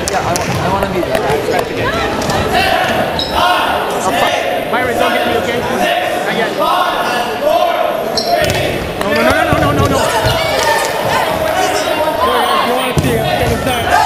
Yeah, I want to be there. I expect to get it. Byron, don't get me, okay? Not yet. No. You want to see it.